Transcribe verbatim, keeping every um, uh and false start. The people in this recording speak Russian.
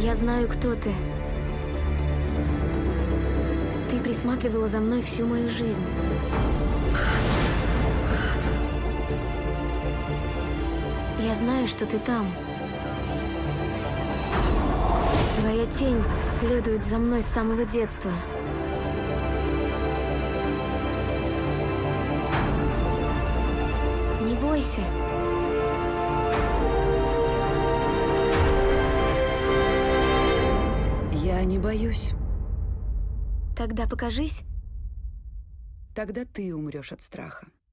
Я знаю, кто ты. Ты присматривала за мной всю мою жизнь. Я знаю, что ты там. Твоя тень следует за мной с самого детства. Не бойся. Я не боюсь. Тогда покажись. Тогда ты умрешь от страха.